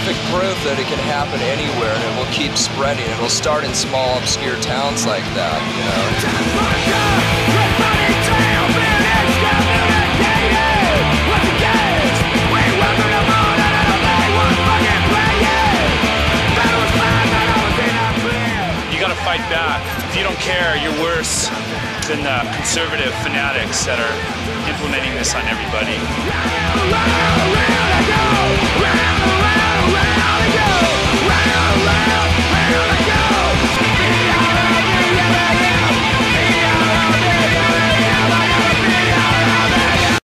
perfect proof that it can happen anywhere, and it will keep spreading. It will start in small, obscure towns like that, you know. You gotta fight back. If you don't care, you're worse than the conservative fanatics that are implementing this on everybody.